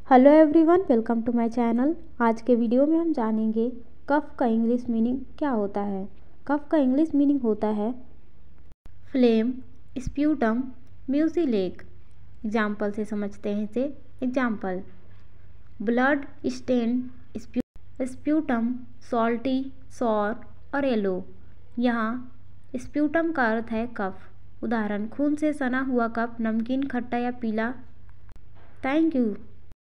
Hello everyone, welcome to my channel. आज के video में हम जानेंगे कफ का इंग्लिश मीनिंग क्या होता है। कफ का इंग्लिश मीनिंग होता है फ्लेम, स्प्यूटम, म्यूसिलेक। एग्जाम्पल से समझते हैं इसे। Example: blood stain sputum, salty, sour और येलो। यहाँ स्प्यूटम का अर्थ है कफ। उदाहरण: खून से सना हुआ कफ, नमकीन, खट्टा या पीला। Thank you.